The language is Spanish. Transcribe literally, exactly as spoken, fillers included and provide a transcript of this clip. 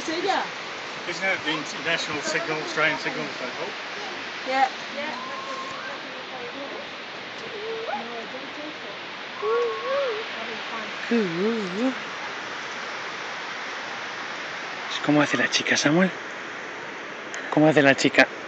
¿Es ella? Isn't it the international signal, Australian signal so called? Yeah. Yeah. ¿Cómo hace la chica, Samuel? ¿Cómo hace la chica?